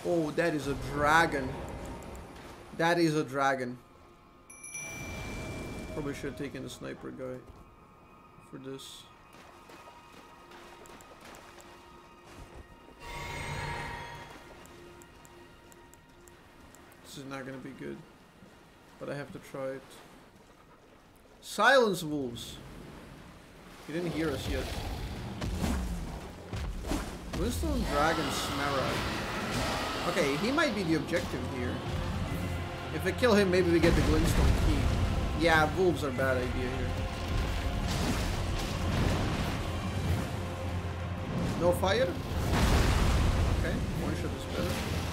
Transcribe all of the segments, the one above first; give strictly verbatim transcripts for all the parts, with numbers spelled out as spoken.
Oh, that is a dragon. That is a dragon. Probably should have taken the sniper guy for this. This is not gonna be good, but I have to try it. Silence wolves. He didn't hear us yet. Glintstone Dragon Smaragd. Okay, he might be the objective here. If I kill him, maybe we get the Glintstone key. Yeah, wolves are a bad idea here. No fire? Okay, one shot is better.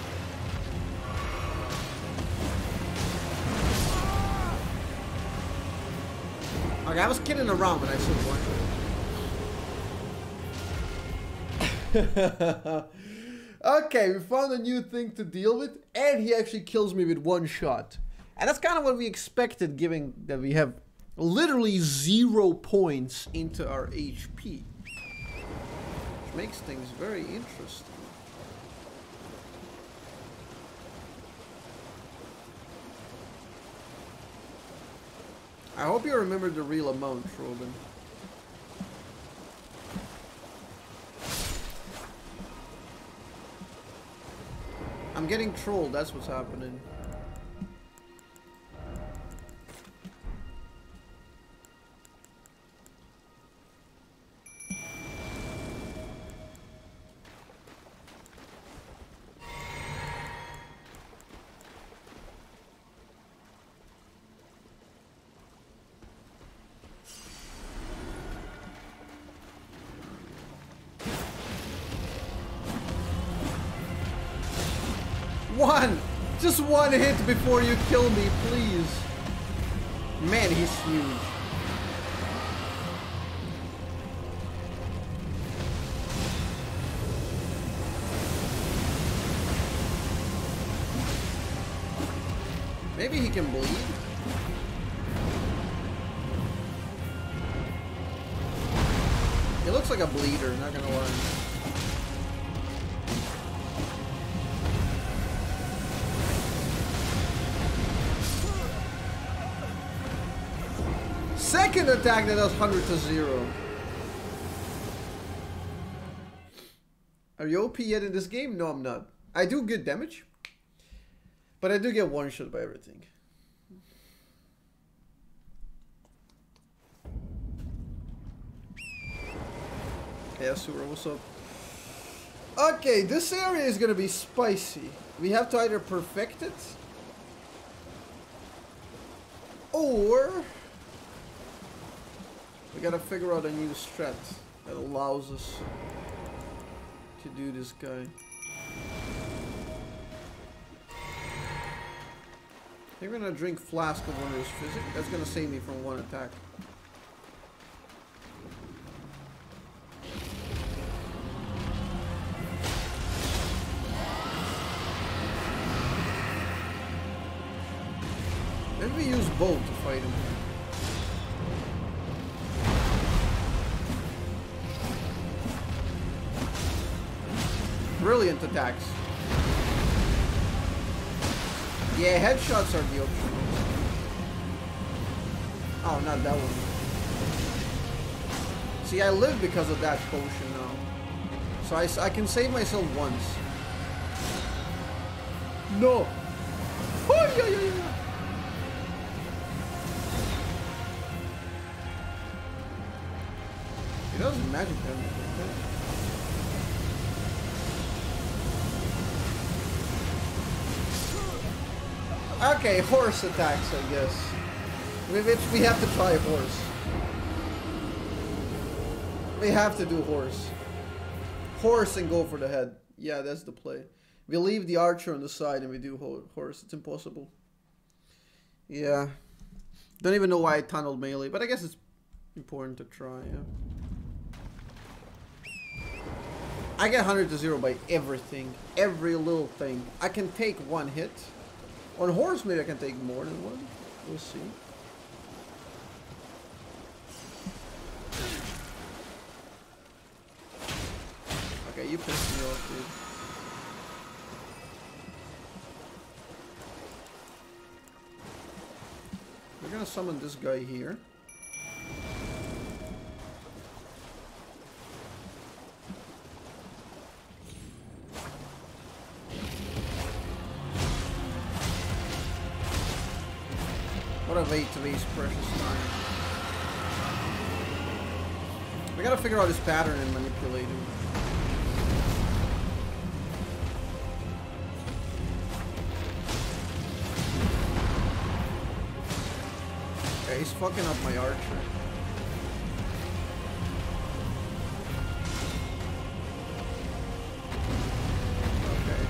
Okay, I was kidding around, but I still one shot. Okay, we found a new thing to deal with, and he actually kills me with one shot. And that's kind of what we expected, given that we have literally zero points into our H P. Which makes things very interesting. I hope you remember the real amount, Robin. I'm getting trolled, that's what's happening. One! Just one hit before you kill me, please. Man, he's huge. Maybe he can bleed? He looks like a bleeder, not gonna lie. Second attack that does one hundred to zero. Are you O P yet in this game? No, I'm not. I do good damage, but I do get one shot by everything. Hey, Asura, what's up? Okay, this area is gonna be spicy. We have to either perfect it, or we gotta figure out a new strat that allows us to do this guy. They're gonna drink Flask of Wondrous Physic. That's gonna save me from one attack. Maybe we use both to fight him. Brilliant attacks. Yeah, headshots are the option. Oh, not that one. See, I live because of that potion now. So I, I can save myself once. No! Oh, yeah, yeah, yeah. He does magic damage. Okay, horse attacks, I guess. We, we have to try horse. We have to do horse. Horse and go for the head. Yeah, that's the play. We leave the archer on the side and we do horse. It's impossible. Yeah. Don't even know why I tunneled melee, but I guess it's important to try, yeah. I get one hundred to zero by everything. Every little thing. I can take one hit. On horse, maybe I can take more than one. We'll see. Okay, you pissed me off, gonna summon this guy here. What a way to waste precious time. We gotta figure out his pattern and manipulate him. Okay, he's fucking up my archer. Okay.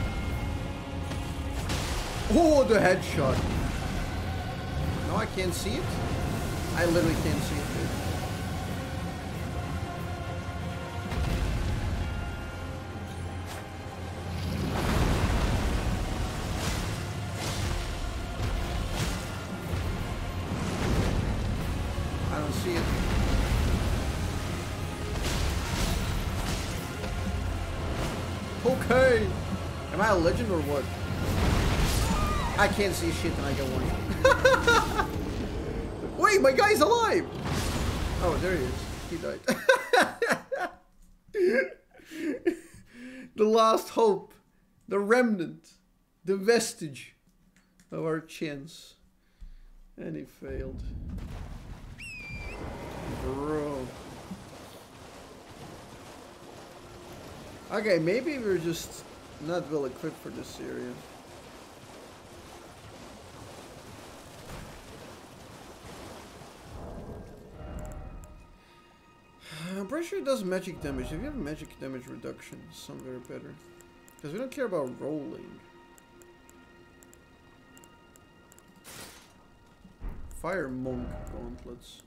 Oh, the headshot. No, I can't see it. I literally can't see it, dude. I don't see it. Okay. Am I a legend or what? I can't see shit and I get one. Wait, my guy's alive! Oh, there he is. He died. The last hope. The remnant. The vestige of our chance. And he failed. Bro. Okay, maybe we're just not well equipped for this area. I'm pretty sure it does magic damage. If you have magic damage reduction, somewhere better. Because we don't care about rolling. Fire monk gauntlets.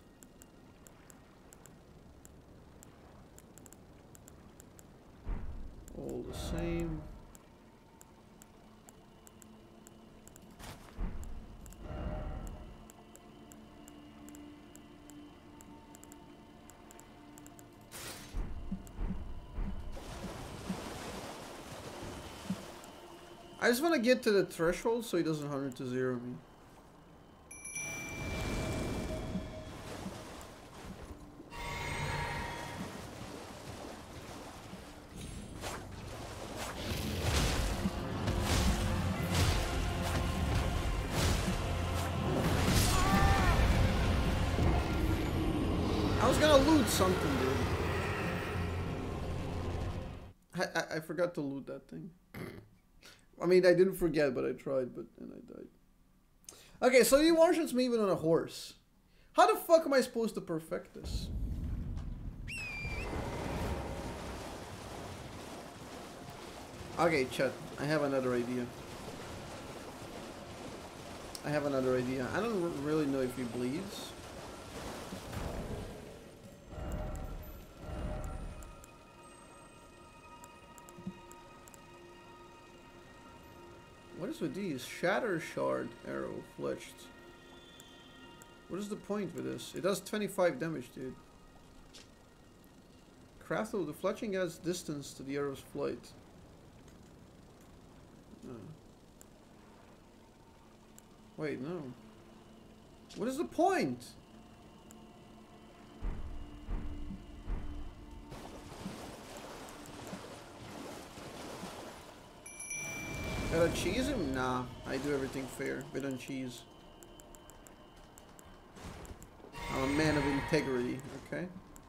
All the same. I just want to get to the threshold so he doesn't one hundred to zero me. I was gonna loot something, dude. I, I, I forgot to loot that thing. I mean, I didn't forget, but I tried, but then I died. Okay, so he one-shots me even on a horse. How the fuck am I supposed to perfect this? Okay, chat. I have another idea. I have another idea. I don't really know if he bleeds. What is with these? Shatter shard arrow fletched. What is the point with this? It does twenty-five damage, dude. Craftable, the fletching adds distance to the arrow's flight. Oh. Wait, no. What is the point? Gotta cheese him? Nah, I do everything fair. Bit on cheese. I'm a man of integrity, okay?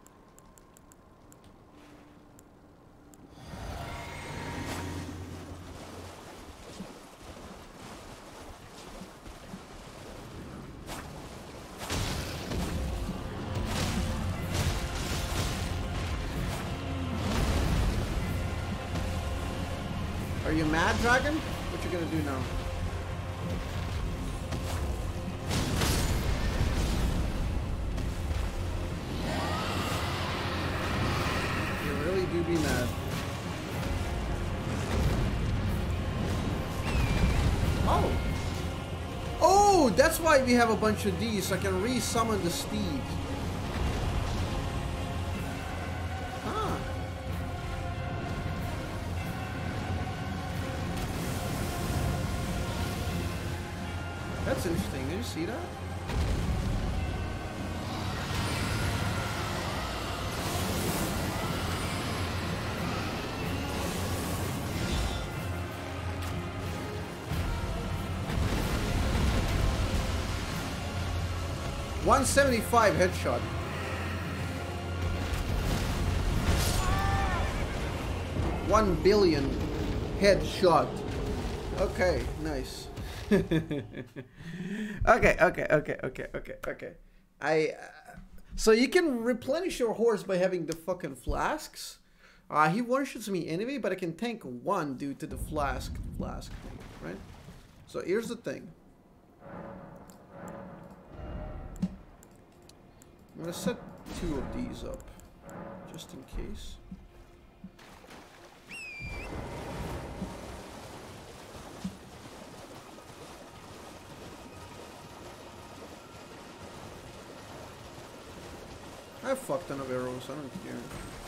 Are you mad, dragon? What you gonna do now? You really do be mad. Oh! Oh, that's why we have a bunch of these, so I can re-summon the steed. That's interesting. Did you see that? one seventy-five headshot. One billion headshot. Okay, nice. okay, okay, okay, okay, okay, okay. I. Uh, so you can replenish your horse by having the fucking flasks. Uh, he one-shots me anyway, but I can tank one due to the flask flask thing, right? So here's the thing. I'm gonna set two of these up, just in case. I have fuck ton of arrows, I don't care.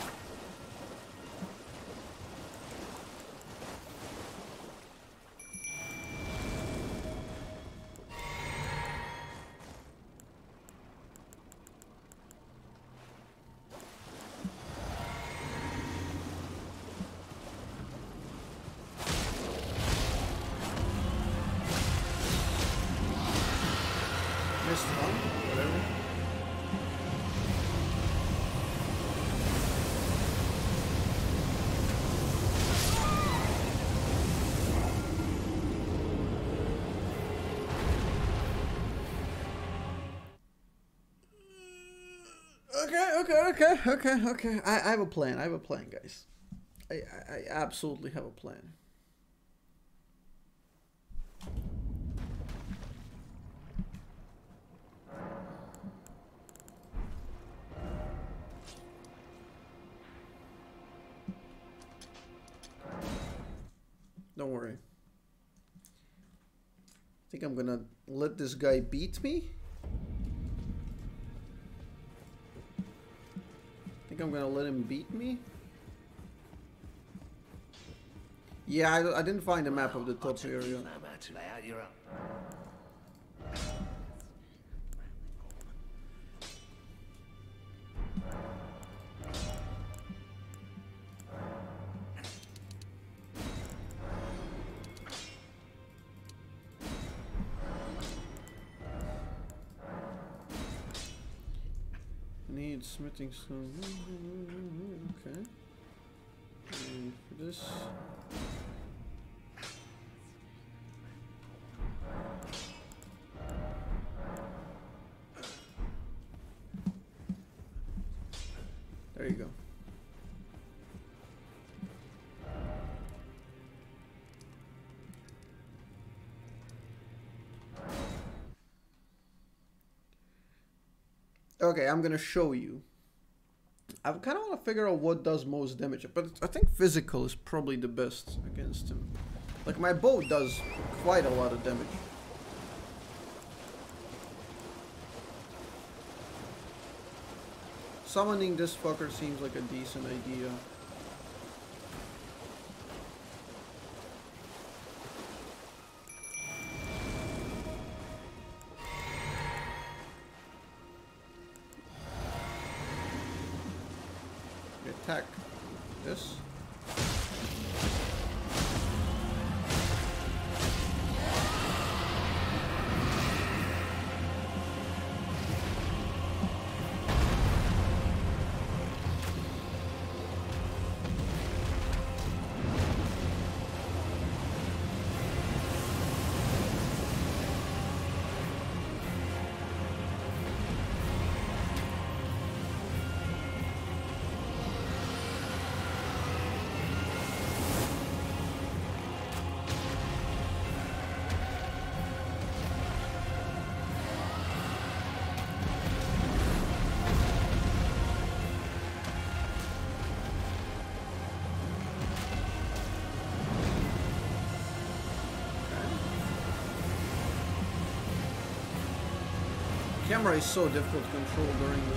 Missed one, whatever. Okay, okay, okay, okay, okay. I, I have a plan. I have a plan, guys. I, I, I absolutely have a plan. Don't worry. I think I'm gonna let this guy beat me. I think I'm gonna let him beat me. Yeah, I, I didn't find a map of the top area. Need smithing stone. Okay. And for this. There you go. Okay, I'm gonna show you. I kind of want to figure out what does most damage, but I think physical is probably the best against him. Like, my bow does quite a lot of damage. Summoning this fucker seems like a decent idea. Attack this. Camera is so difficult to control during this.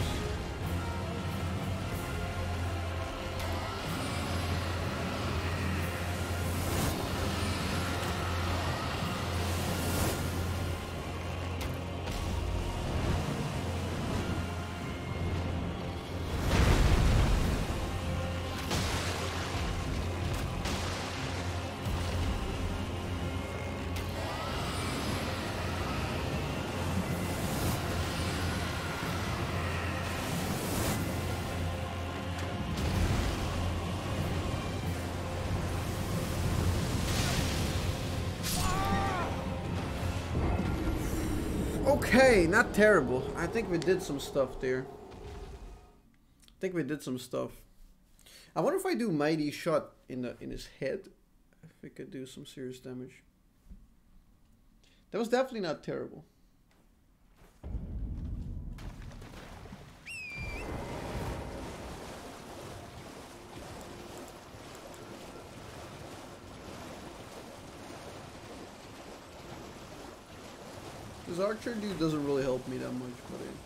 Okay, not terrible. I think we did some stuff there. I think we did some stuff. I wonder if I do mighty shot in the in his head, if we could do some serious damage. That was definitely not terrible. This archer dude doesn't really help me that much, but it...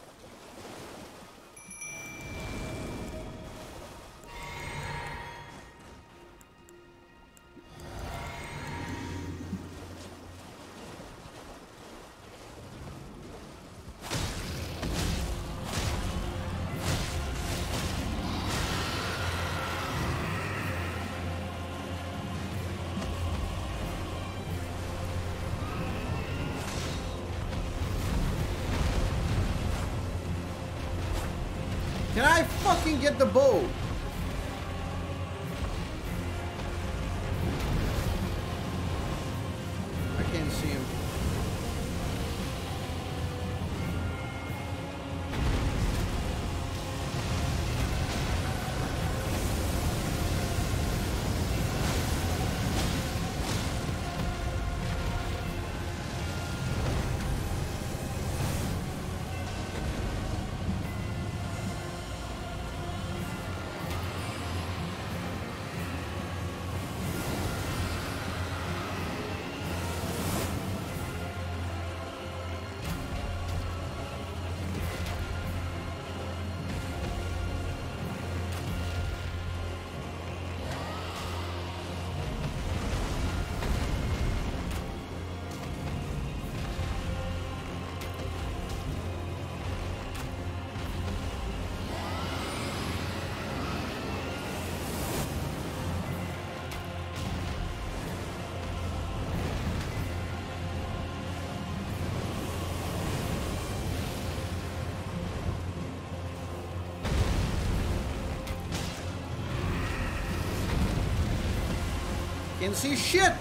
Can I fucking get the bow? I can't see him. Can't see shit!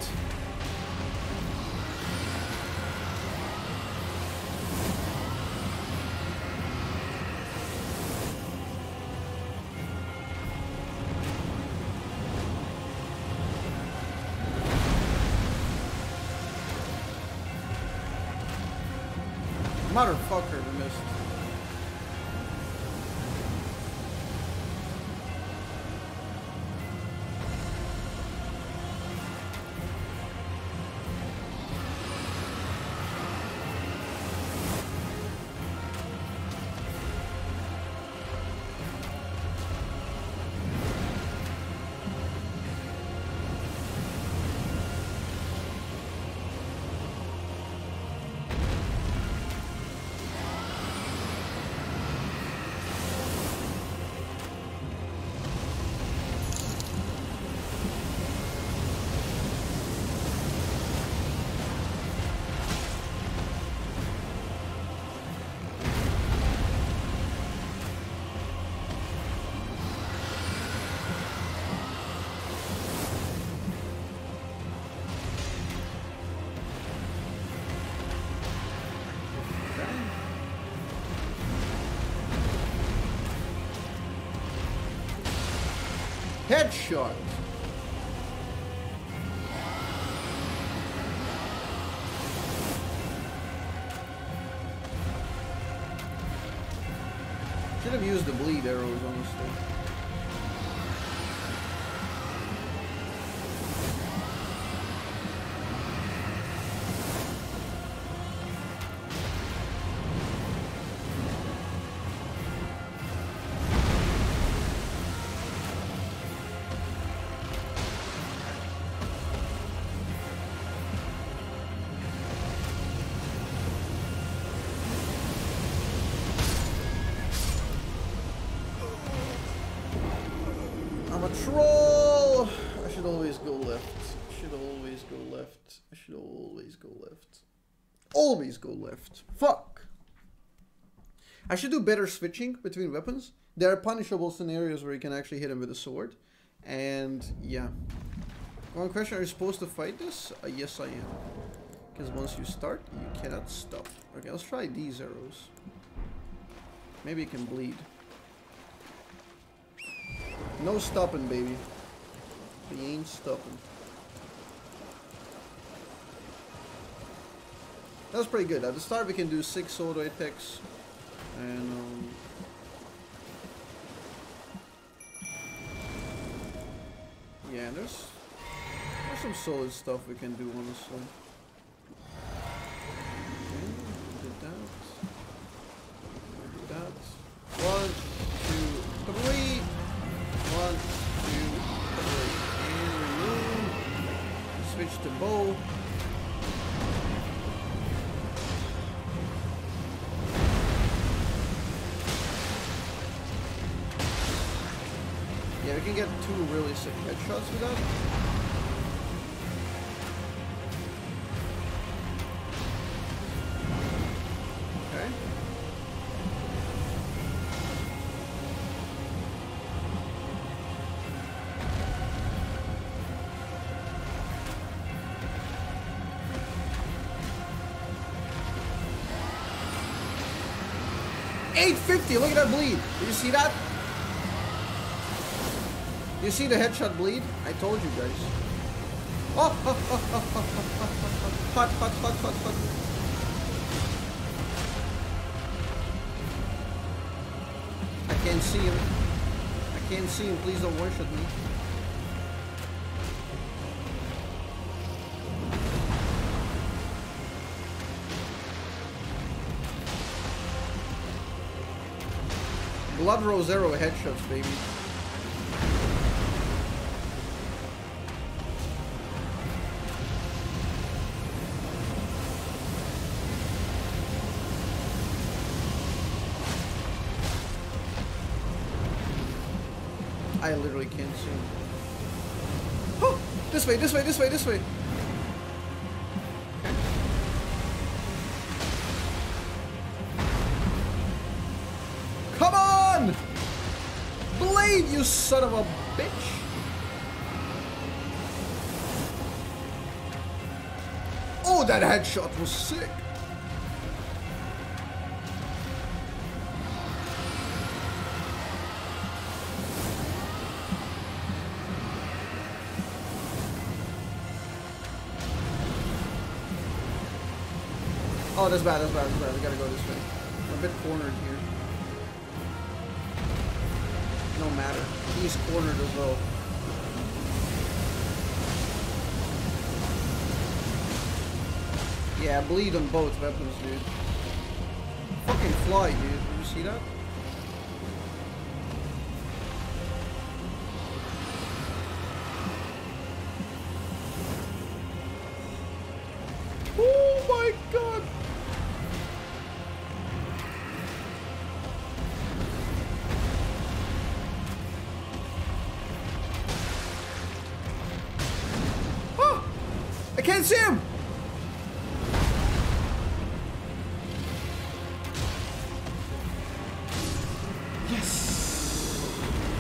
Motherfucker, we missed. Headshot. Should have used the bleed arrows, honestly. Troll! I should always go left. I should always go left. I should always go left. Always go left. Fuck! I should do better switching between weapons. There are punishable scenarios where you can actually hit him with a sword. And yeah. One question, are you supposed to fight this? Uh, yes, I am. Because once you start, you cannot stop. Okay, let's try these arrows. Maybe it can bleed. No stopping, baby. We ain't stopping. That's pretty good. At the start, we can do six auto attacks. And, um... yeah, there's... there's some solid stuff we can do, honestly. Okay, did that. Did that. One, two, three. One, two, three. And remove. Switch to bow. Yeah, we can get two really sick headshots with that. Okay. eight fifty, look at that bleed. Did you see that? You see the headshot bleed? I told you guys. Oh, oh, oh, oh, oh, oh, oh. Hot, hot, hot, hot, hot. I can't see him. I can't see him. Please don't one-shot me. Blood Rose Arrow headshots, baby. I literally can't see. Oh! This way, this way, this way, this way! Okay. Come on! Blade, you son of a bitch! Oh, that headshot was sick! Oh, that's bad, that's bad, that's bad. We gotta go this way. I'm a bit cornered here. No matter. He's cornered as well. Yeah, bleed on both weapons, dude. Fucking fly, dude. Did you see that? Oh my god! I can't see him! Yes!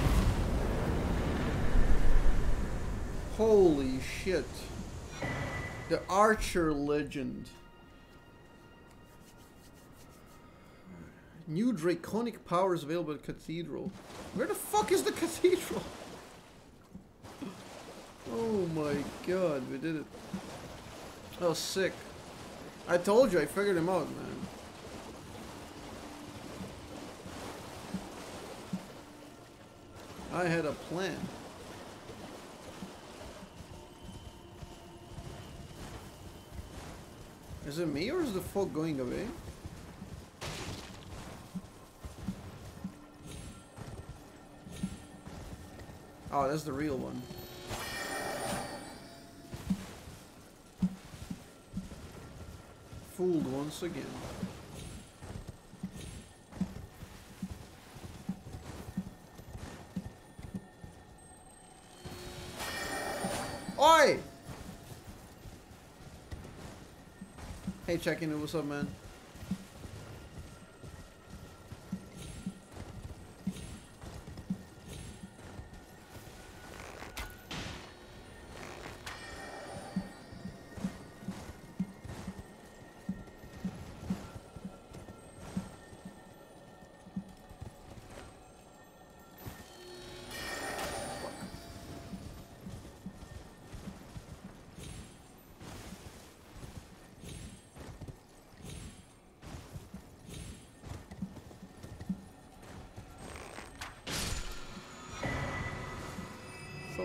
Holy shit. The Archer Legend. New draconic powers available at Cathedral. Where the fuck is the Cathedral? Oh my god, we did it. Oh, sick. I told you, I figured him out, man. I had a plan. Is it me or is the fog going away? Oh, that's the real one. Fooled once again. Oi! Hey, checking in. What's up, man?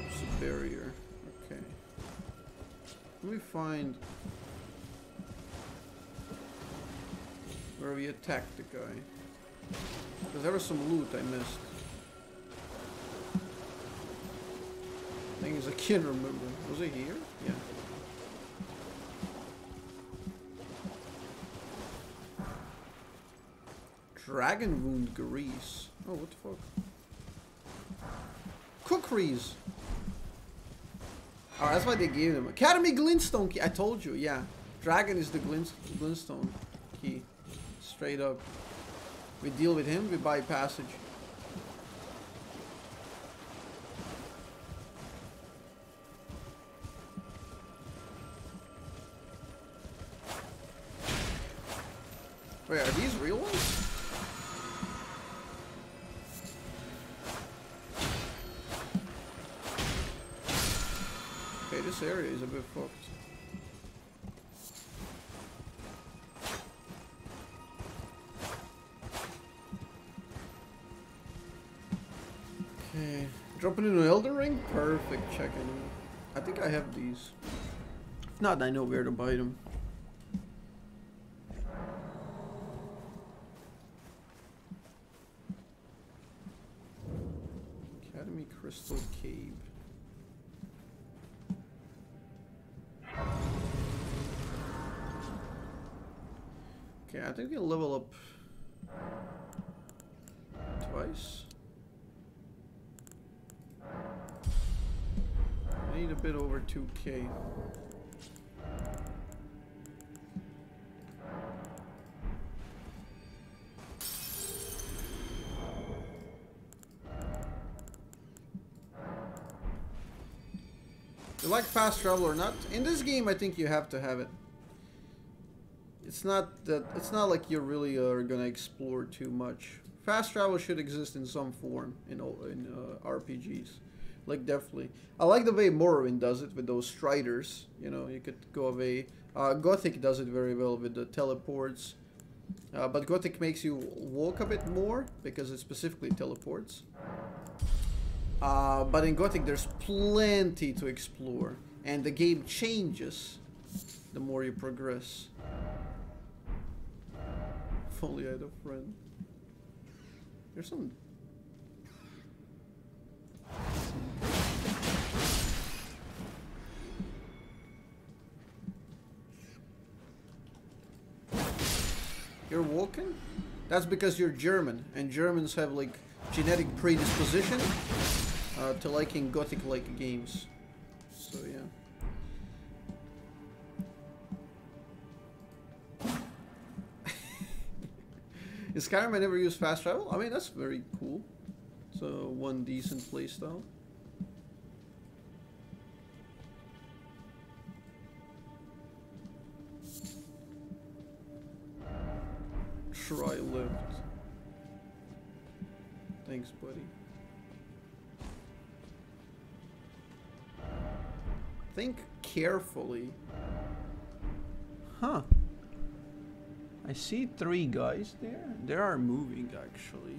Drops a barrier. Okay. Let me find where we attacked the guy. Because there was some loot I missed. Things I can't remember. Was it here? Yeah. Dragon wound grease. Oh, what the fuck? Cookeries. Oh, that's why they gave them. Academy Glintstone key. I told you, yeah. Dragon is the glint Glintstone key. Straight up. We deal with him, we buy passage. Wait, are these real ones? Okay, this area is a bit fucked. Okay, dropping into Elden Ring? Perfect, checking. I think I have these. If not, I know where to buy them. Academy Crystal Cave. Okay, I think we'll level up twice. I need a bit over two K. You like fast travel or not? In this game, I think you have to have it. It's not that it's not like you really are gonna explore too much. Fast travel should exist in some form in in uh, R P Gs. Like definitely, I like the way Morrowind does it with those striders. You know, you could go away. Uh, Gothic does it very well with the teleports, uh, but Gothic makes you walk a bit more because it specifically teleports. Uh, but in Gothic, there's plenty to explore, and the game changes the more you progress. If only I had a friend. There's some. You're walking? That's because you're German, and Germans have like genetic predisposition uh, to liking Gothic-like games. So yeah. In Skyrim, I never used fast travel. I mean, that's very cool. So one decent playstyle. Try lift. Thanks, buddy. Think carefully. Huh. I see three guys there. They are moving, actually.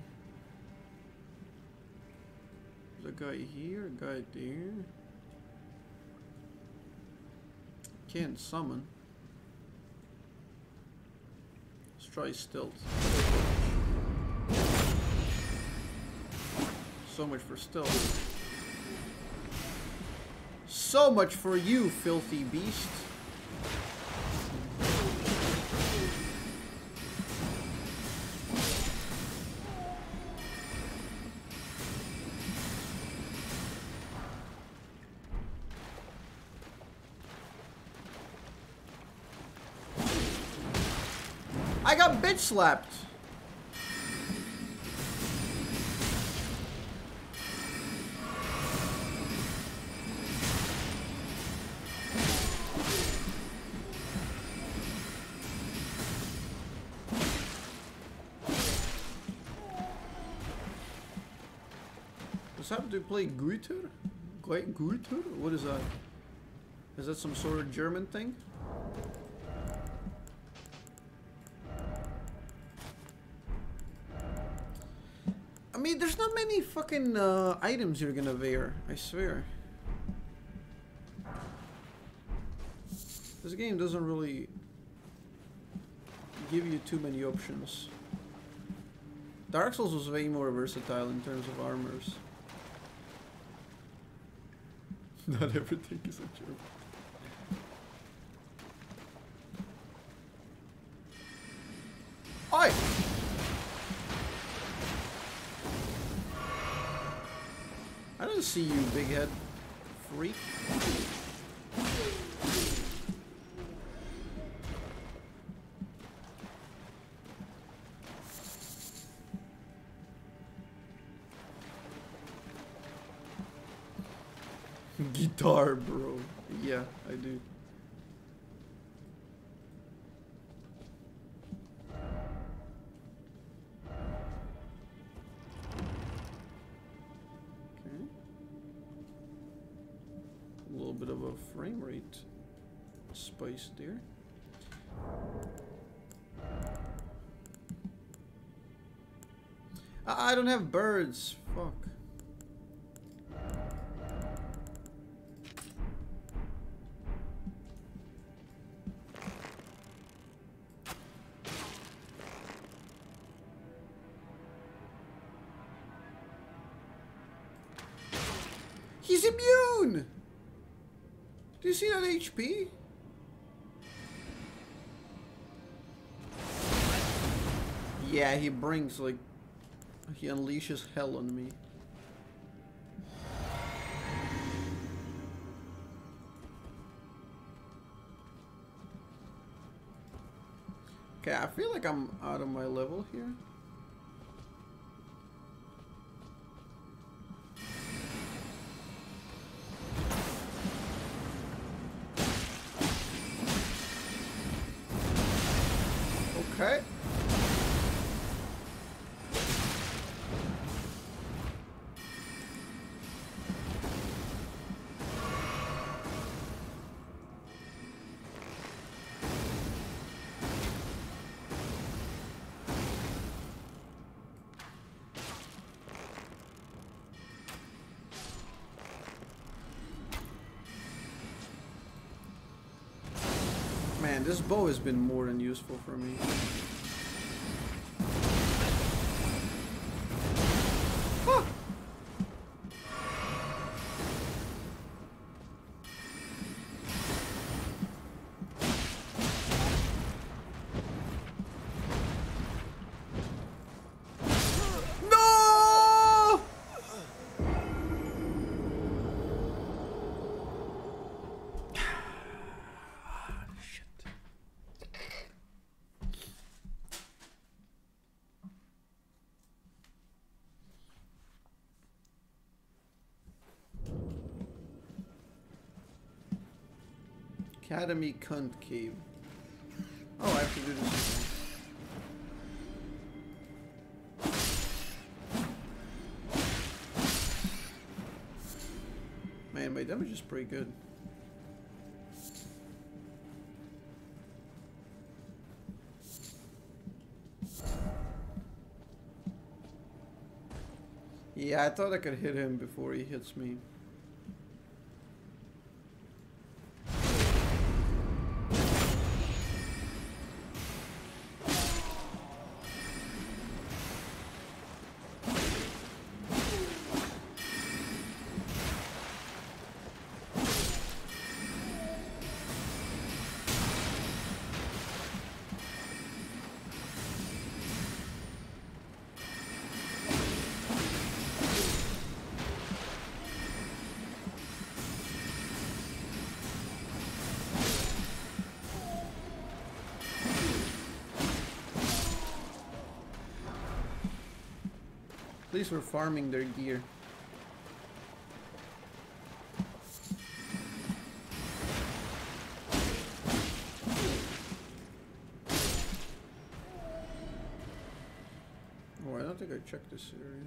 There's a guy here, a guy there. Can't summon. Let's try stealth. So much for stealth. So much for you, filthy beast. I got bitch slapped. What's happened to play Guiter? Guiter? What is that? Is that some sort of German thing? I mean, there's not many fucking uh, items you're gonna wear, I swear. This game doesn't really give you too many options. Dark Souls was way more versatile in terms of armors. Not everything is a joke. Oi! I don't see you, big head freak. Guitar, bro. Yeah, I do. Okay. A little bit of a frame rate spice there. I, I don't have birds. Fuck. He's immune! Do you see that H P? Yeah, he brings like... He unleashes hell on me. Okay, I feel like I'm out of my level here. Okay. Man, this bow has been more than useful for me. Ah! No! Academy Cunt Cave. Oh, I have to do this again. Man, my damage is pretty good. Yeah, I thought I could hit him before he hits me. At least we're farming their gear. Oh, I don't think I checked this area.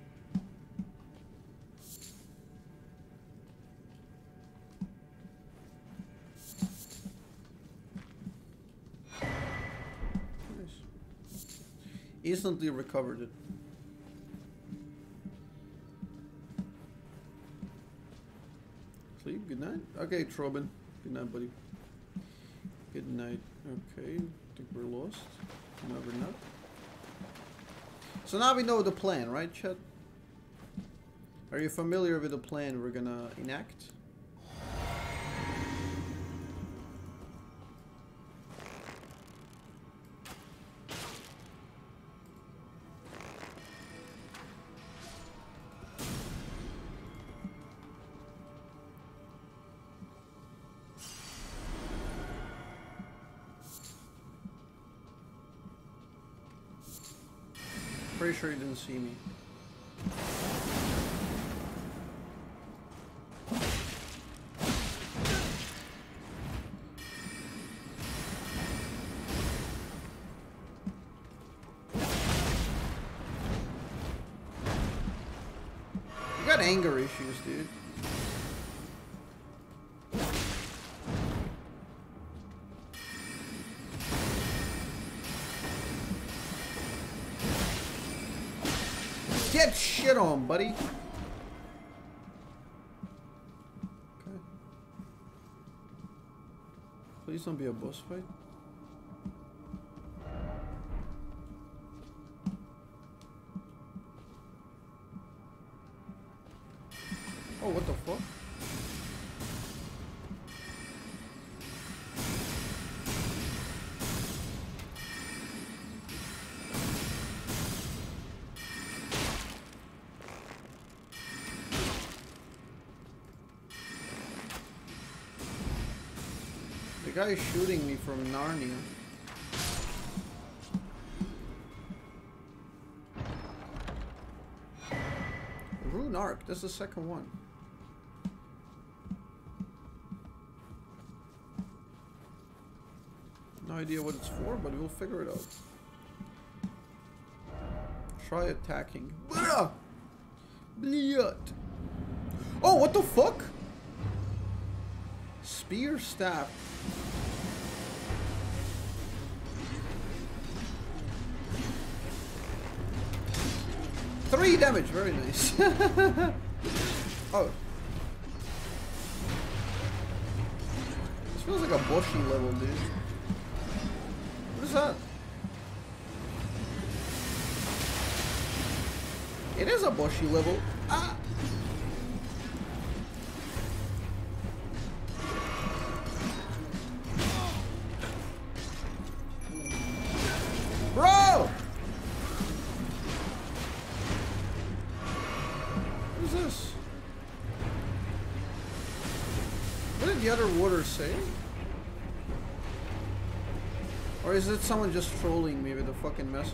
Nice. Instantly recovered it. Good night. Okay, Trobin. Good night, buddy. Good night. Okay, I think we're lost. No, we're not. So now we know the plan, right, Chet? Are you familiar with the plan we're gonna enact? Pretty sure he didn't see me. You got anger issues, dude. Get shit on, buddy. Okay. Please don't be a boss fight. Oh, what the fuck? The guy is shooting me from Narnia. Rune Arc, that's the second one. No idea what it's for, but we'll figure it out. Try attacking. Blah! Blah! Oh, what the fuck? Spear staff. Three damage, very nice. Oh. This feels like a bushy level, dude. What is that? It is a bushy level. Ah! Bro! What is this? What did the other water say? Or is it someone just trolling me with a fucking message?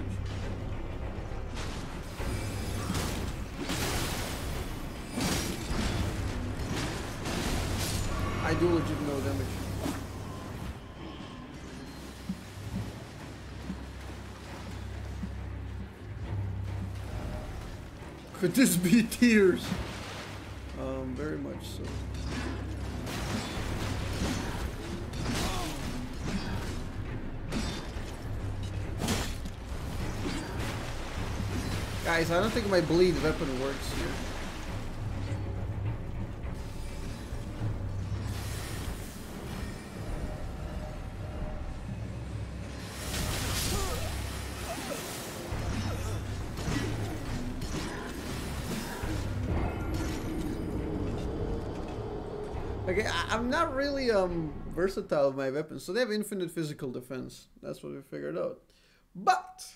I do legit no damage. Could this be tears? Um, very much so. Guys, I don't think my bleed weapon works here. Okay, I I'm not really um versatile with my weapons, so they have infinite physical defense. That's what we figured out. But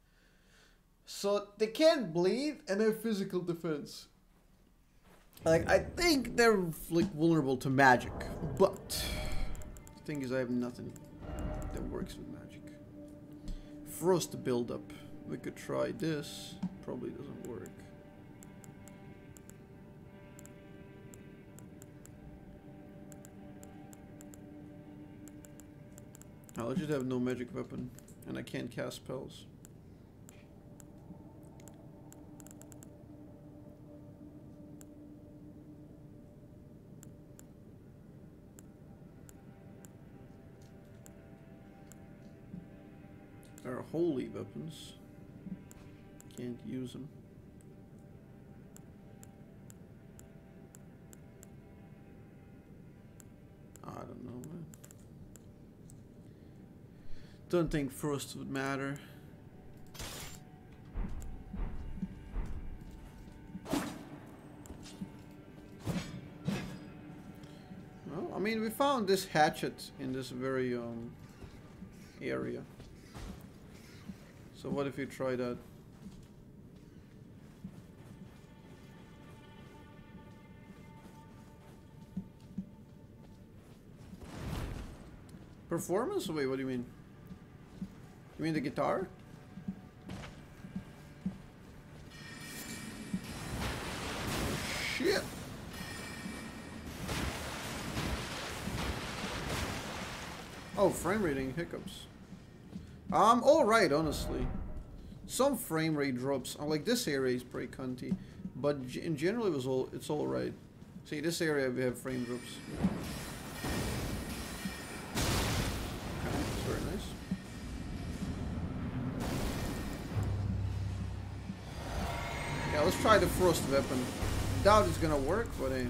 so they can't bleed and have physical defense. Like, I think they're like vulnerable to magic, but the thing is I have nothing that works with magic. Frost buildup. We could try this. Probably doesn't work. I legit have no magic weapon, and I can't cast spells. There are holy weapons. Can't use them. I don't know, man. Don't think frost would matter. Well, I mean, we found this hatchet in this very um area. So what if you try that? Performance? Wait, what do you mean? You mean the guitar? Oh, shit! Oh, frame rating hiccups. Um, alright, honestly. Some frame rate drops. Uh, like this area is pretty cunty, but in general it was all it's alright. See, this area we have frame drops. Very nice. Yeah, let's try the frost weapon. Doubt it's gonna work, but hey.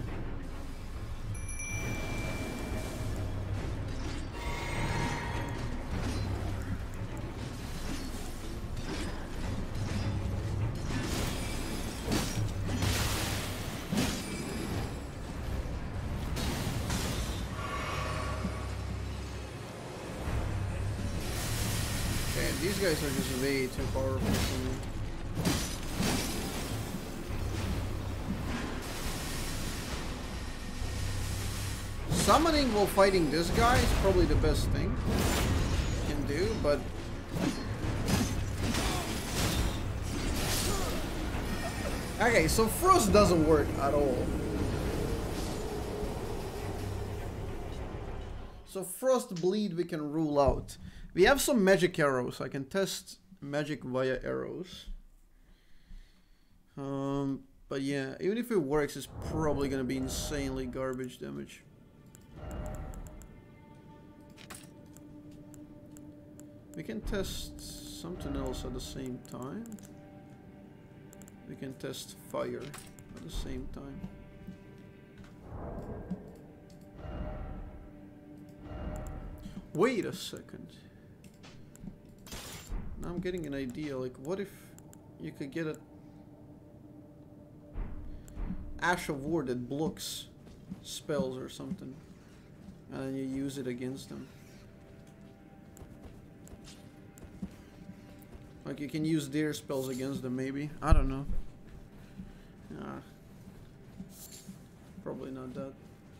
These guys are just way too powerful for me. Summoning while fighting this guy is probably the best thing you can do, but okay, so frost doesn't work at all. So frost bleed we can rule out. We have some magic arrows. I can test magic via arrows. Um, but yeah, even if it works, it's probably gonna be insanely garbage damage. We can test something else at the same time. We can test fire at the same time. Wait a second. Now I'm getting an idea, like what if you could get a Ash of War that blocks spells or something, and then you use it against them. Like you can use their spells against them, maybe. I don't know. Ah, probably not that.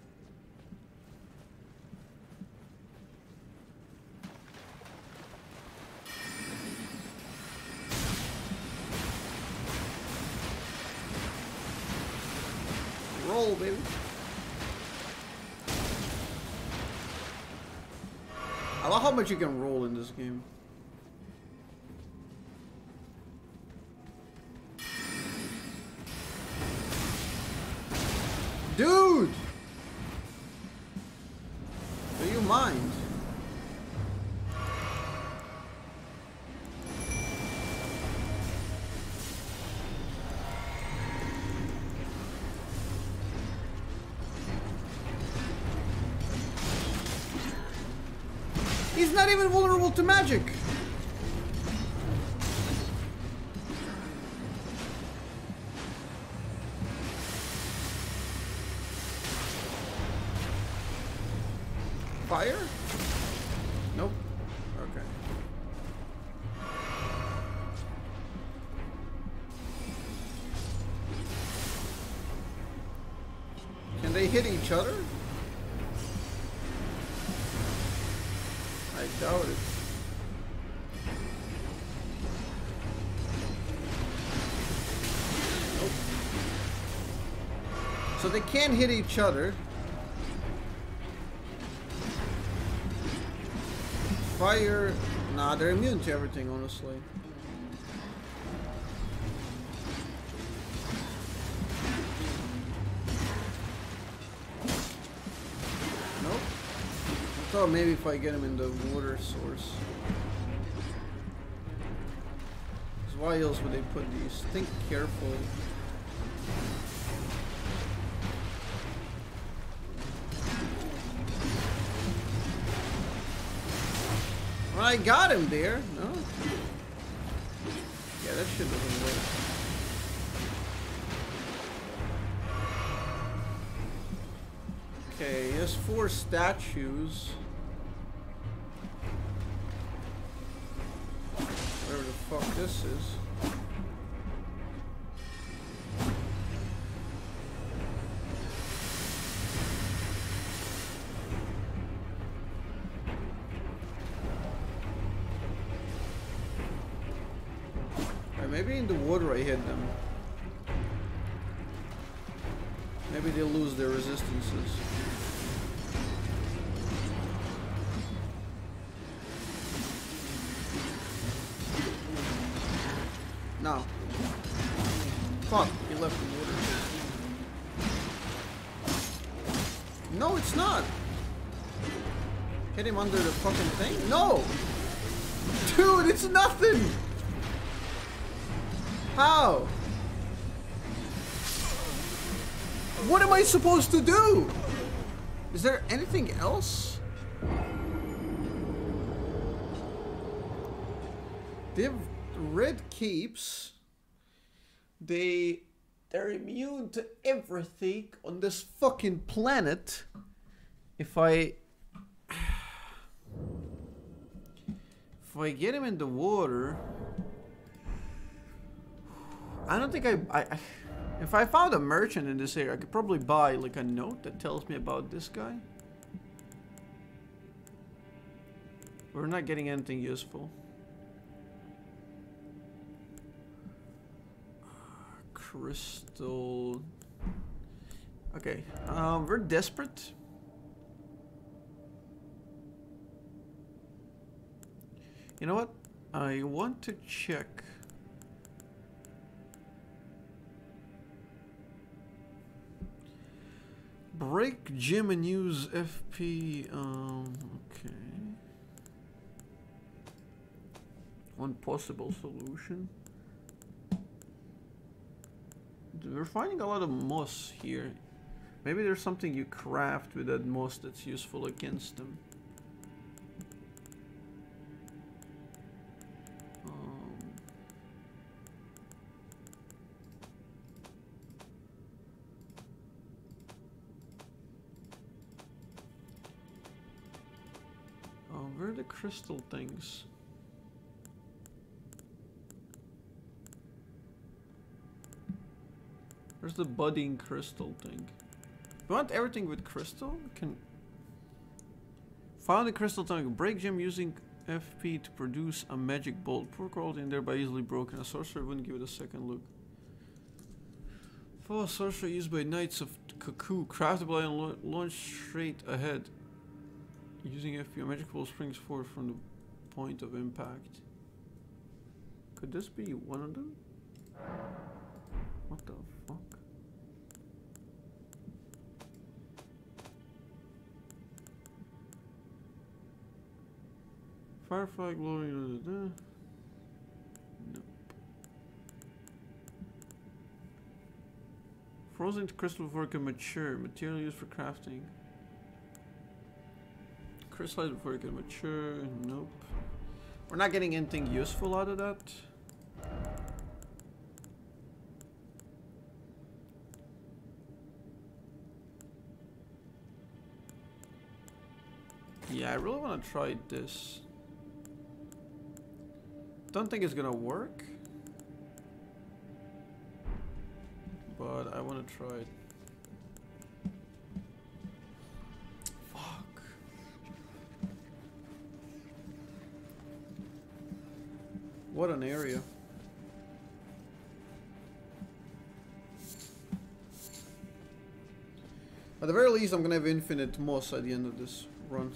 Roll, baby. I love how much you can roll in this game. Dude! Do you mind? He's not even vulnerable to magic. Fire? Nope. Okay. Can they hit each other? I doubt it. Nope. So they can't hit each other. Fire, nah, they're immune to everything, honestly. Nope. I thought maybe if I get him in the water source. Because why else would they put these? Think carefully. Well, I got him there. No? Yeah, that shit doesn't work. Okay, he has four statues. Whatever the fuck this is. Maybe in the water I hit them. Maybe they'll lose their resistances. No. Fuck, he left the water. No, it's not. Hit him under the fucking thing? No! Dude, it's nothing! How? What am I supposed to do? Is there anything else? They have red capes. They they're immune to everything on this fucking planet. If I if I get him in the water, I don't think I, I, I... If I found a merchant in this area, I could probably buy, like, a note that tells me about this guy. We're not getting anything useful. Crystal... Okay, um, we're desperate. You know what? I want to check... Break gym and use F P, um, okay. One possible solution. We're finding a lot of moss here. Maybe there's something you craft with that moss that's useful against them. Where are the crystal things? Where's the budding crystal thing? You want everything with crystal? Can found a crystal tongue. Break gem using F P to produce a magic bolt. Poor quality and thereby easily broken. A sorcerer wouldn't give it a second look. For a sorcerer used by Knights of Cuckoo, craftable and launched straight ahead. Using F P, a magic ball springs forth from the point of impact. Could this be one of them? What the fuck? Firefly glory. Da, da, da. Nope. Frozen crystal before it can mature. Material used for crafting. Crystallize before it can mature. Nope. We're not getting anything useful out of that. Yeah, I really want to try this. Don't think it's gonna work, but I want to try it. Fuck. What an area. At the very least, I'm gonna have infinite moss at the end of this run.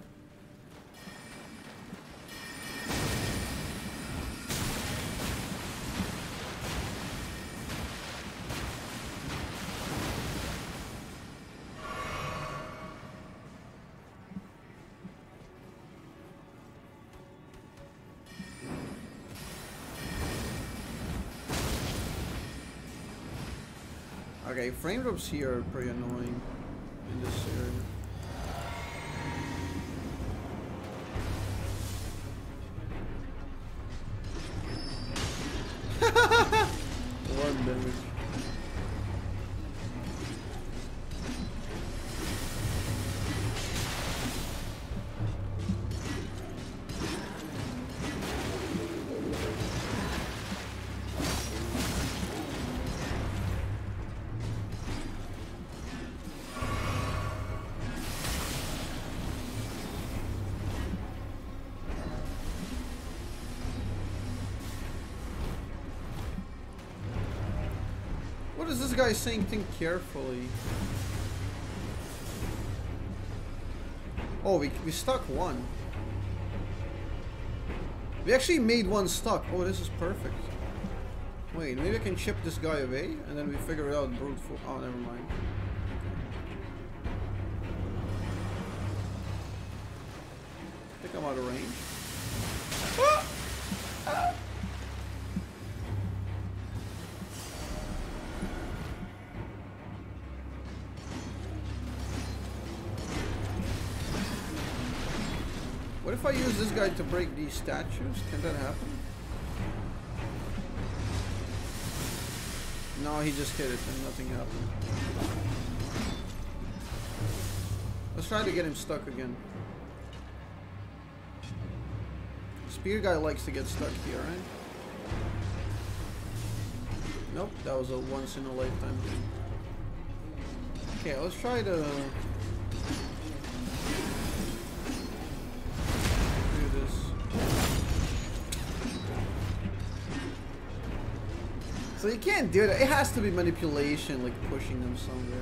Okay, frame drops here are pretty annoying in this area. What is this guy saying? Think carefully. Oh, we, we stuck one. We actually made one stuck. Oh, this is perfect. Wait, maybe I can chip this guy away and then we figure it out brute force. Oh, never mind. I think I'm out of range. Ah! Ah! What if I use this guy to break these statues? Can that happen? No, he just hit it and nothing happened. Let's try to get him stuck again. Spear guy likes to get stuck here, right? Nope, that was a once in a lifetime thing. Okay, let's try to do this. So you can't do that. It has to be manipulation, like pushing them somewhere.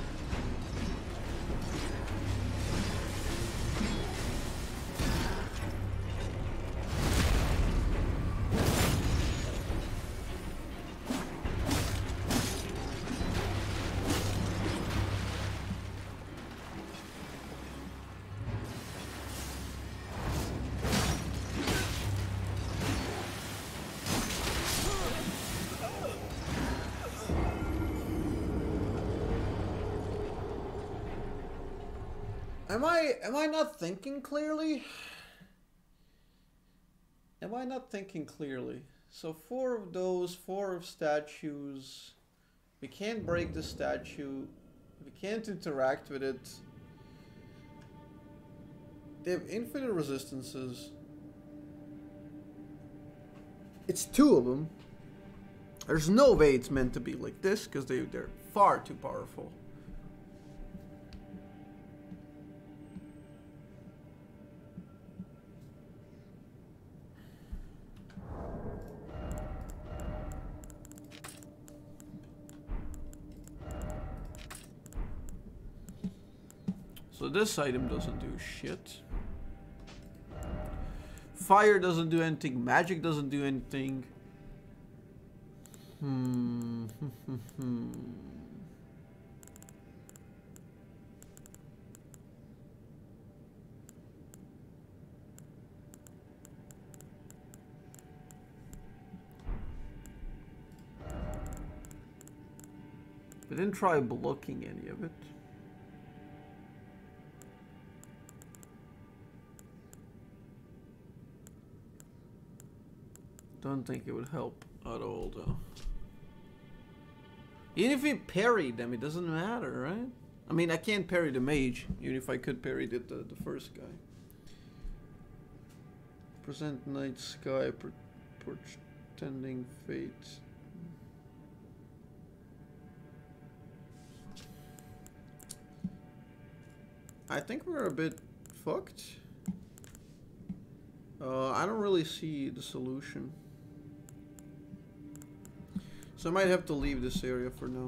Am I am I not thinking clearly? Am I not thinking clearly? So four of those, four of statues. We can't break the statue. We can't interact with it. They have infinite resistances. It's two of them. There's no way it's meant to be like this because they, they're far too powerful. So this item doesn't do shit. Fire doesn't do anything. Magic doesn't do anything. Hmm. We didn't try blocking any of it. Don't think it would help at all, though. Even if we parried them, it doesn't matter, right? I mean, I can't parry the mage, even if I could parry the, the, the first guy. Present night sky, portending fate. I think we're a bit fucked. Uh, I don't really see the solution. So I might have to leave this area for now.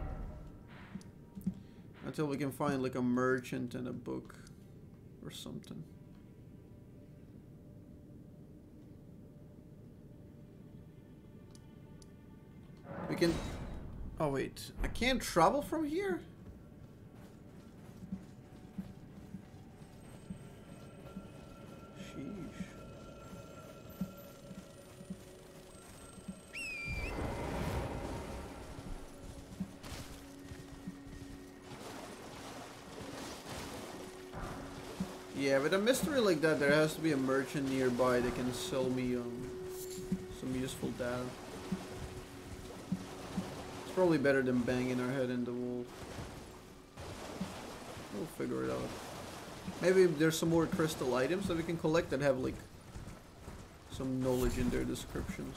Until we can find like a merchant and a book or something. We can... Oh wait, I can't travel from here? Yeah, with a mystery like that, there has to be a merchant nearby that can sell me um, some useful data. It's probably better than banging our head in the wall. We'll figure it out. Maybe there's some more crystal items that we can collect that have like some knowledge in their descriptions.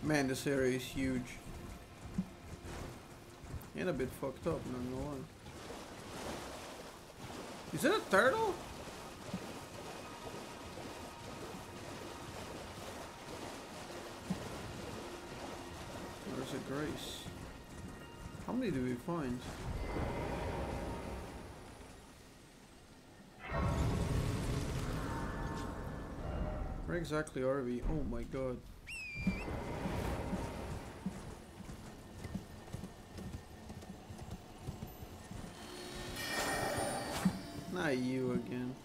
Man, this area is huge. And a bit fucked up, not gonna lie. Is it a turtle? Where's a Grace? How many do we find? Where exactly are we? Oh my god. Not you again.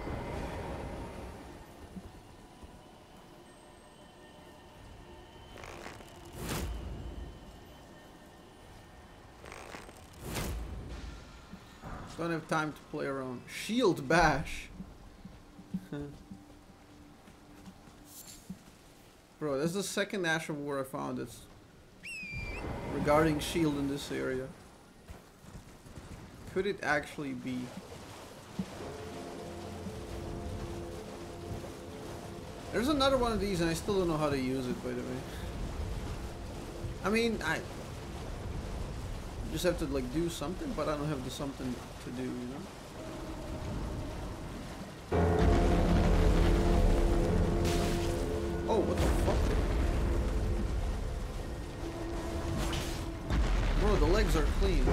Don't have time to play around. Shield bash. Bro, this is the second Ash of War I found that's regarding shield in this area. Could it actually be? There's another one of these and I still don't know how to use it, by the way. I mean, I just have to like do something, but I don't have the something to do, you know? Oh, what the fuck? Bro, the legs are clean.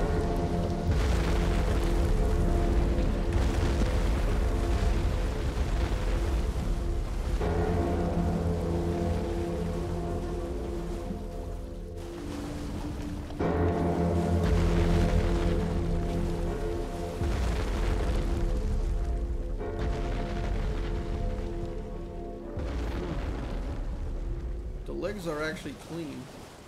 Legs are actually clean.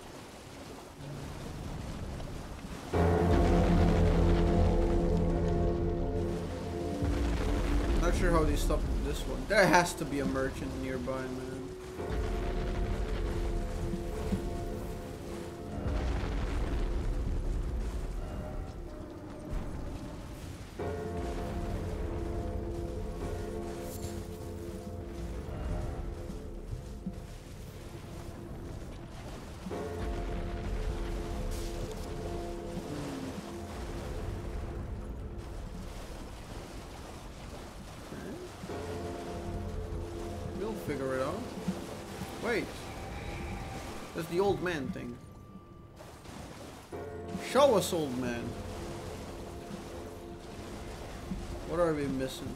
Not sure how they stopped this one. There has to be a merchant nearby, man. Figure it out. Wait. That's the old man thing. Show us, old man. What are we missing?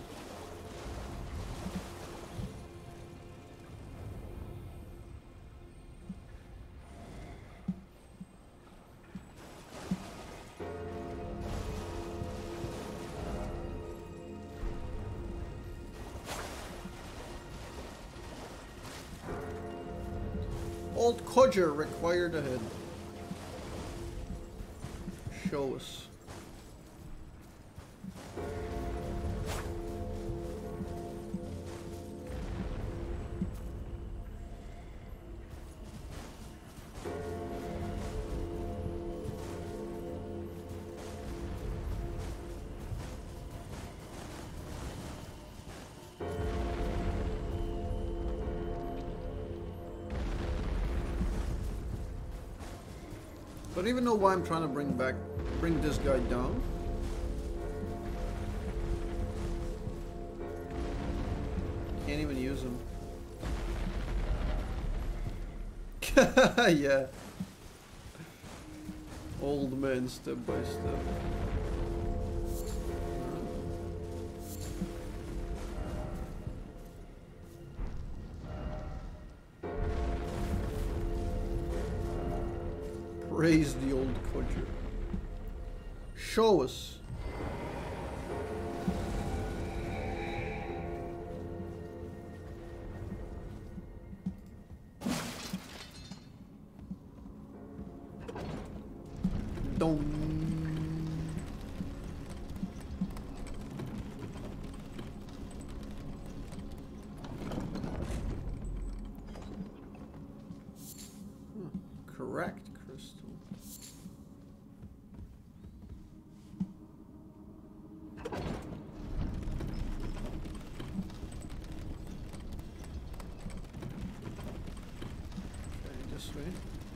Old Codger required ahead. Show us. Don't even know why I'm trying to bring back, bring this guy down. Can't even use him. Yeah. Old man step by step. Praise the old Codger. Show us. Don't. Huh. Correct. this way.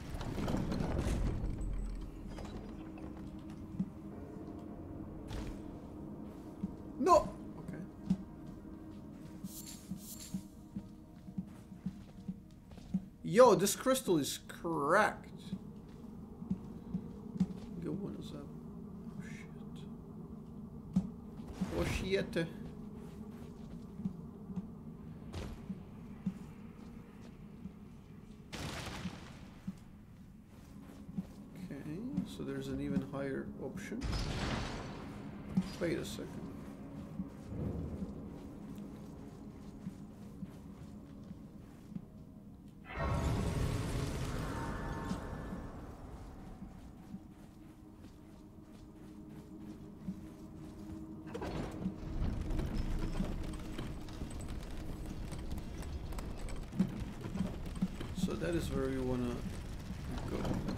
No! Okay. Yo, this crystal is cracked. Good one is up. Oh shit. Oh shit. So there's an even higher option. Wait a second. So that is where you wanna go.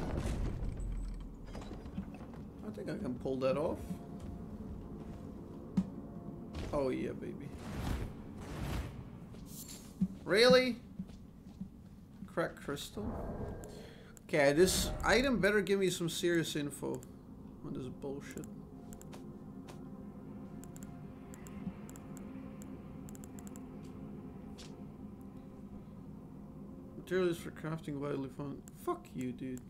I think I can pull that off. Oh yeah, baby. Really? Crack crystal? Okay, this item better give me some serious info on this bullshit. Materials for crafting widely found. Fuck you, dude.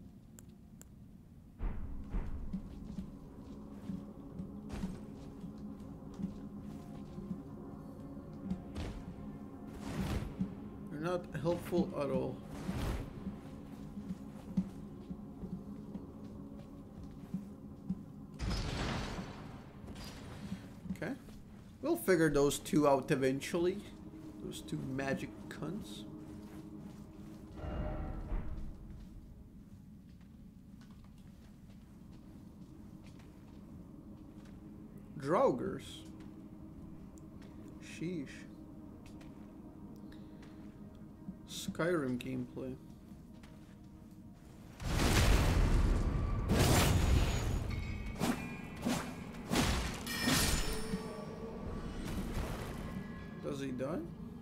Not helpful at all. Okay. We'll figure those two out eventually. Those two magic cunts. Draugrs. Sheesh. Skyrim gameplay. Does he die?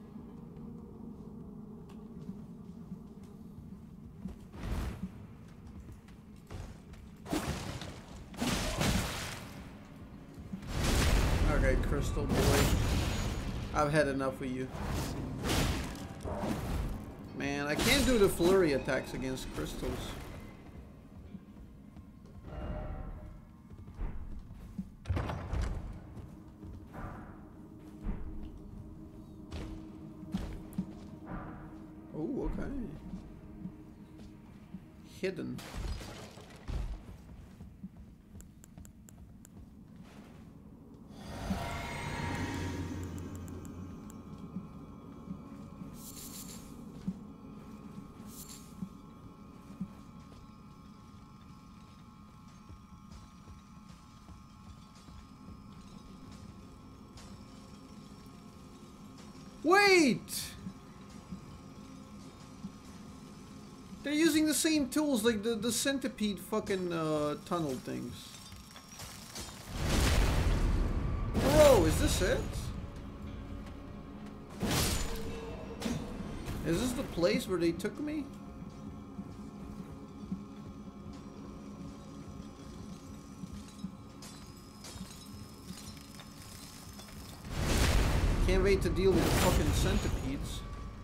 Okay, Crystal Boy. I've had enough of you. Man, I can't do the flurry attacks against crystals. Oh, okay. Hidden. Wait! They're using the same tools like the, the centipede fucking uh, tunnel things. Bro, is this it? Is this the place where they took me? Can't wait to deal with the fucking centipedes.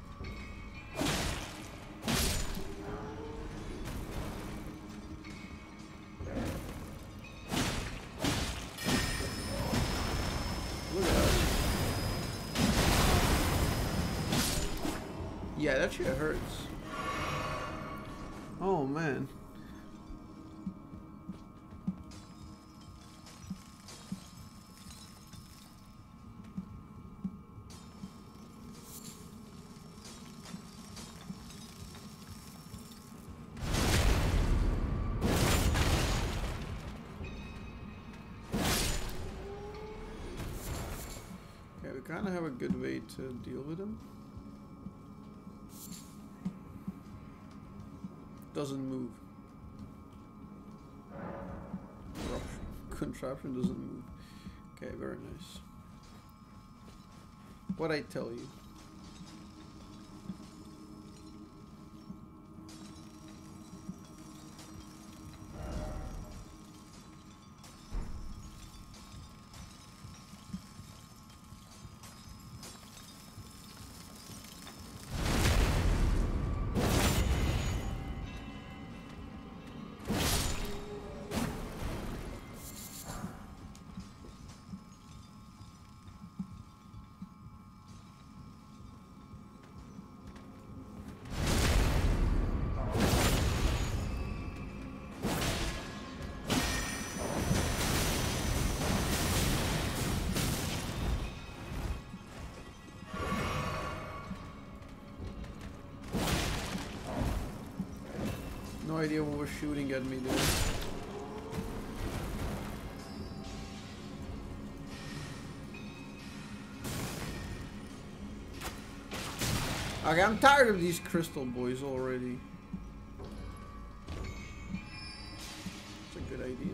Look at that. Yeah, that shit hurts. Oh man. Kind of have a good way to deal with them. Doesn't move. Contraption doesn't move. Okay, very nice. What I tell you. No idea what was shooting at me there. Okay, I'm tired of these crystal boys already. That's a good idea.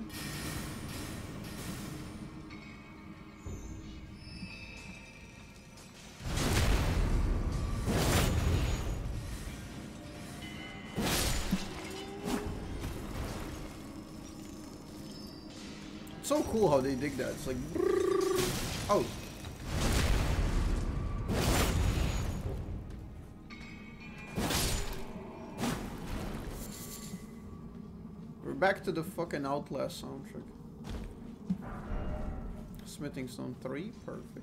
It's so cool how they dig that. It's like, oh. Back to the fucking Outlast soundtrack. Smithing Stone three, perfect.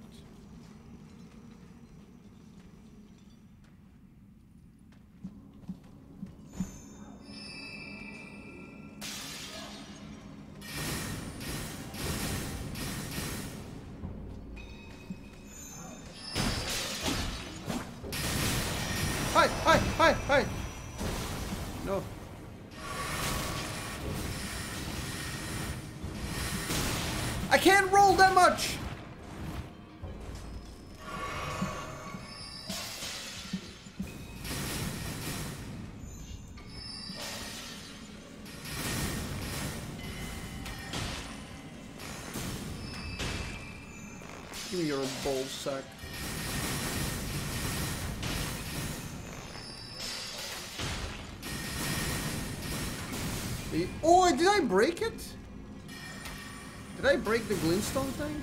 Hi, hi, hi, hi! No. I can't roll that much! Give me your ball sack. Oh, did I break it? Did I break the glintstone thing?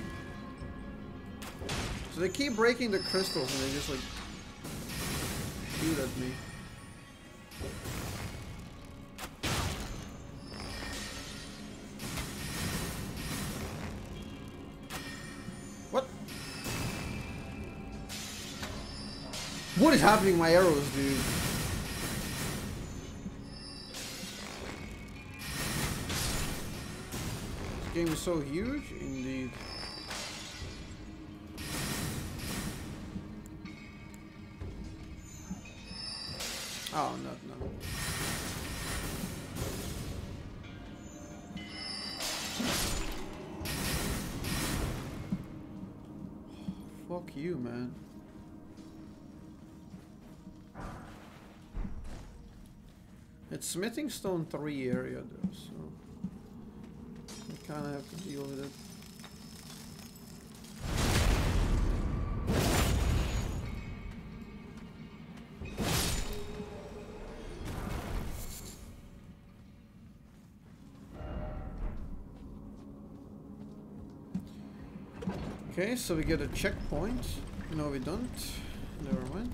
So they keep breaking the crystals and they just like shoot at me. What? What is happening to my arrows, dude? This game is so huge, indeed. Oh, not no. Fuck you, man. It's Smithing Stone three area though, so I kinda have to deal with it. Okay, so we get a checkpoint. No, we don't. Never mind.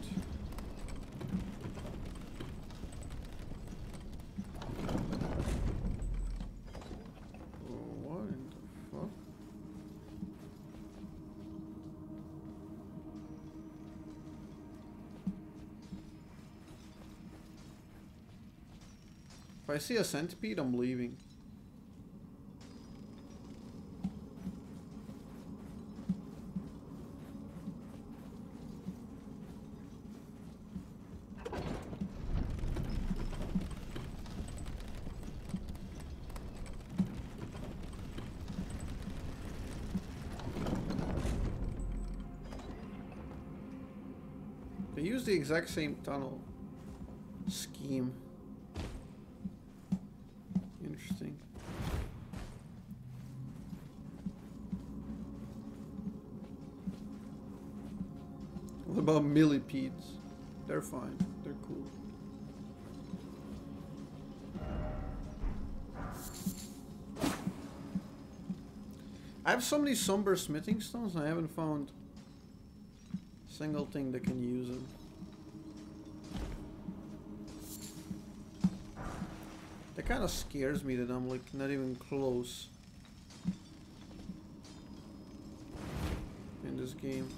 What in the fuck? If I see a centipede, I'm leaving. They use the exact same tunnel scheme. Interesting. What about millipedes? They're fine. They're cool. I have so many somber smithing stones and I haven't found a single thing that can use them. That kind of scares me that I'm like not even close in this game.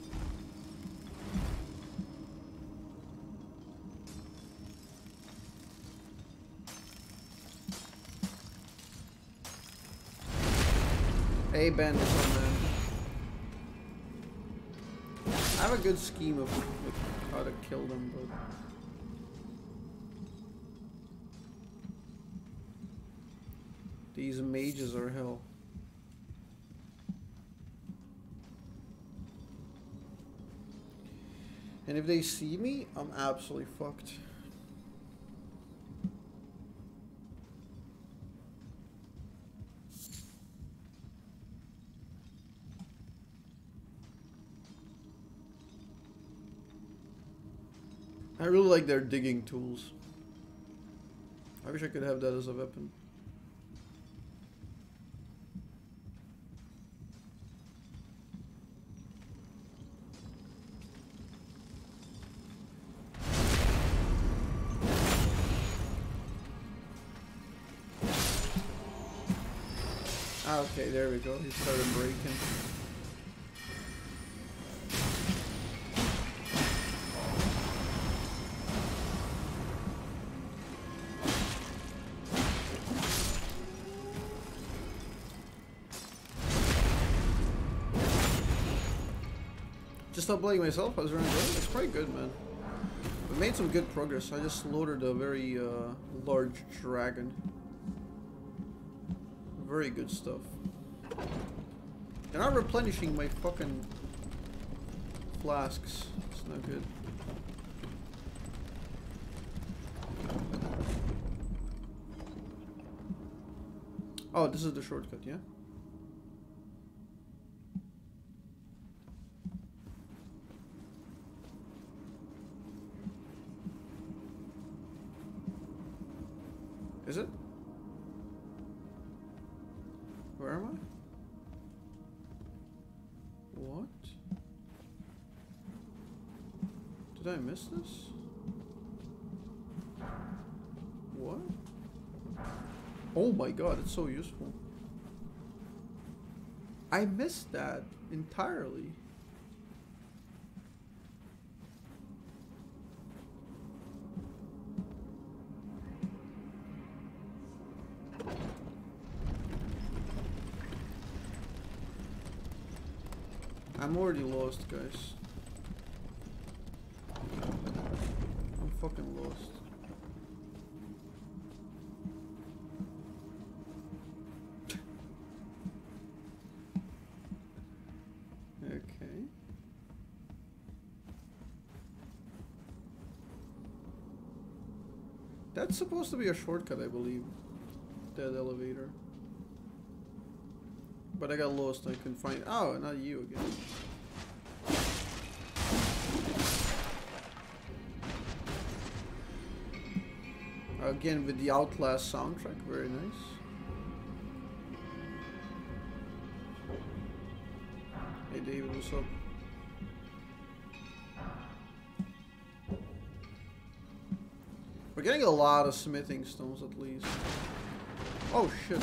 Hey Ben, what's up, man? I have a good scheme of like, how to kill them, but These mages are hell. And if they see me, I'm absolutely fucked. I really like their digging tools. I wish I could have that as a weapon. Ah, okay, there we go. He started breaking. Just not playing myself, I was running good. It's quite good, man. We made some good progress. I just slaughtered a very uh, large dragon. Very good stuff. They're not replenishing my fucking flasks. It's not good. Oh, this is the shortcut, yeah? Is it? Where am I? What? Did I miss this? What? Oh my god, it's so useful. I missed that entirely. I'm already lost, guys. I'm fucking lost. Okay. That's supposed to be a shortcut, I believe. That elevator. But I got lost, I couldn't find. Oh, not you again. Again with the Outlast soundtrack, very nice. Hey David, what's up? We're getting a lot of smithing stones at least. Oh shit.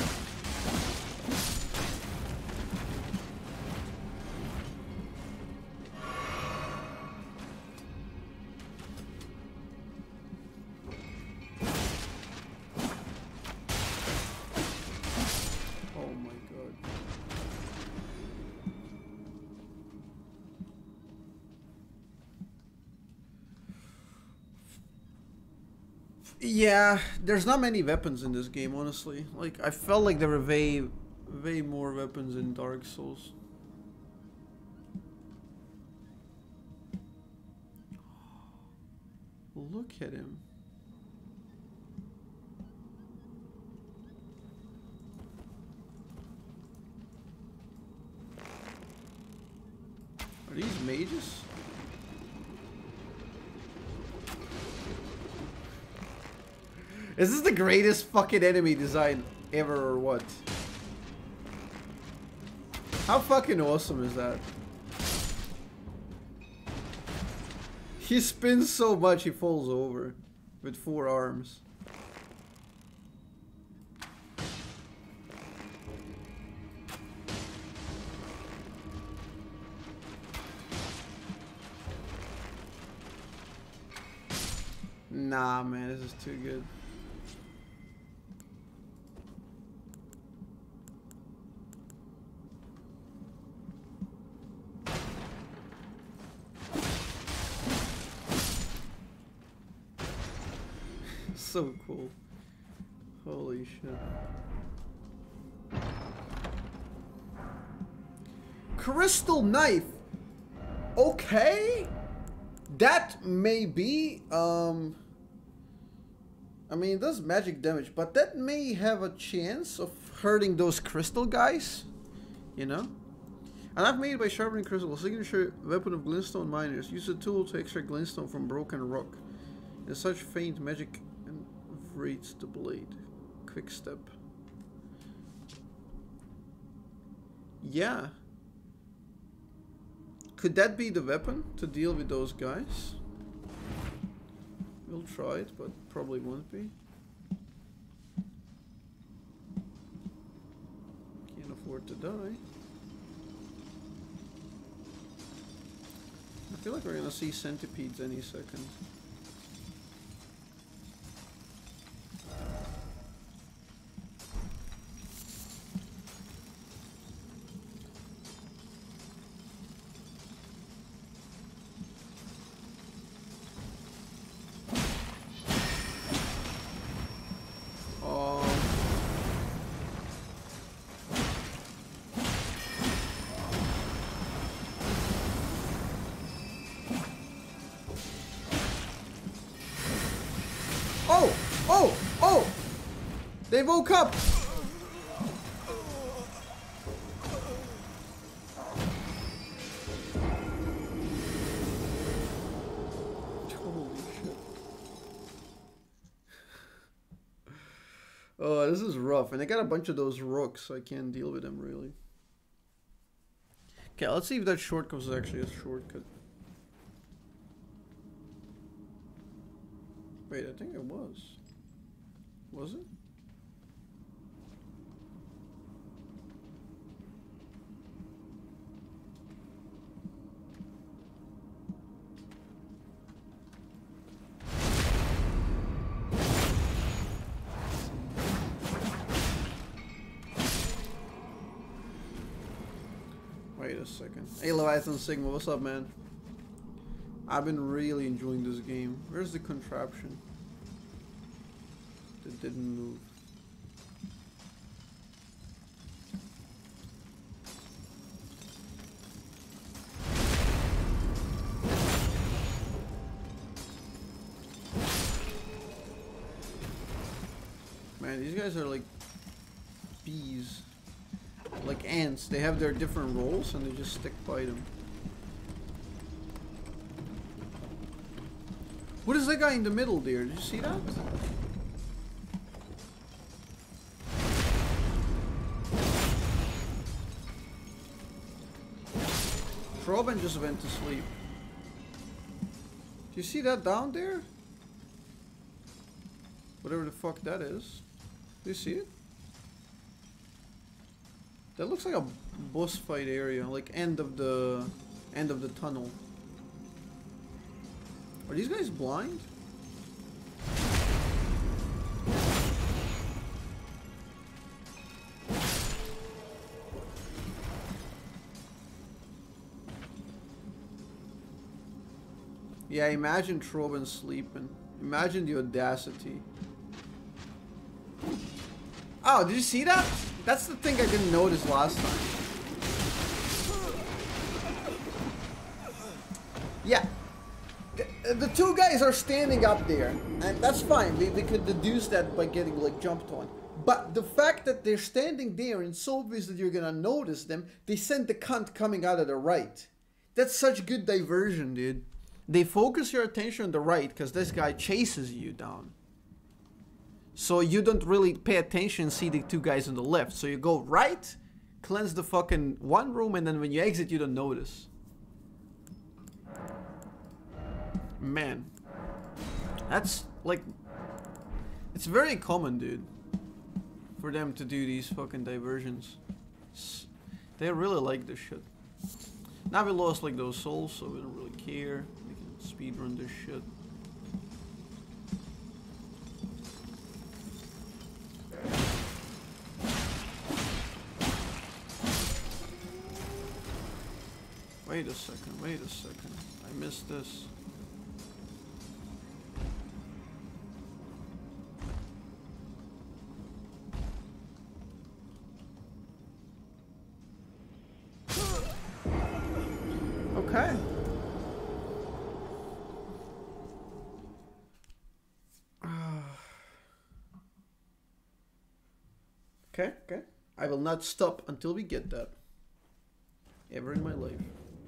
Yeah, there's not many weapons in this game, honestly. Like, I felt like there were way, way more weapons in Dark Souls. Look at him. Are these mages? Is this the greatest fucking enemy design ever or what? How fucking awesome is that? He spins so much he falls over with four arms. Nah, man, this is too good. So cool. Holy shit. crystal knife. Okay. That may be, um... I mean, it does magic damage, but that may have a chance of hurting those crystal guys. You know? And I've made by sharpening crystal, a signature weapon of glintstone miners. Use the tool to extract glintstone from broken rock. In such faint magic and reads the blade. Quick step. Yeah. Could that be the weapon to deal with those guys? We'll try it, but probably won't be. Can't afford to die. I feel like we're gonna see centipedes any second. Oh! Oh! Oh! They woke up! Holy shit. Oh, this is rough. And I got a bunch of those rooks, so I can't deal with them really. Okay, let's see if that shortcut is actually a shortcut. Wait, I think it was. Was it? Wait a second. Hey Leviathan Sigma, what's up, man? I've been really enjoying this game. Where's the contraption? That didn't move. Man, these guys are like bees. Like ants. They have their different roles and they just stick by them. What is that guy in the middle there? Did you see that? Robin just went to sleep. Do you see that down there? Whatever the fuck that is. Do you see it? That looks like a boss fight area, like end of the end of the tunnel. Are these guys blind? Yeah, imagine Trobin sleeping. Imagine the audacity. Oh, did you see that? That's the thing I didn't notice last time. Yeah. The, the two guys are standing up there, and that's fine. We, we could deduce that by getting like jumped on. But the fact that they're standing there and it's so obvious that you're gonna notice them, they sent the cunt coming out of the right. That's such good diversion, dude. They focus your attention on the right because this guy chases you down. So you don't really pay attention and see the two guys on the left. So you go right, cleanse the fucking one room, and then when you exit, you don't notice. Man. That's like... It's very common, dude. For them to do these fucking diversions. They really like this shit. Now we lost like those souls, so we don't really care. We can speedrun this shit. Wait a second, wait a second. I missed this. Okay, okay. I will not stop until we get that. Ever in my life.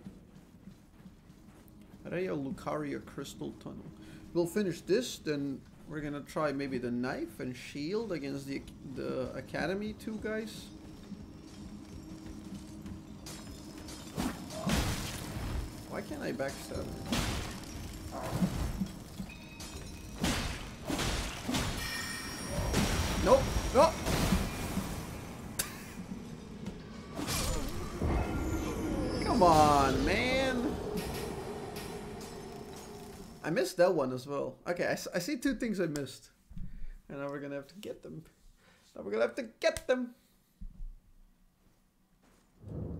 Raya Lucaria Crystal Tunnel. We'll finish this, then we're gonna try maybe the knife and shield against the the Academy two guys. Why can't I backstab? Nope. No. Come on, man. I missed that one as well. Okay, I, I see two things I missed. And now we're gonna have to get them. Now we're gonna have to get them.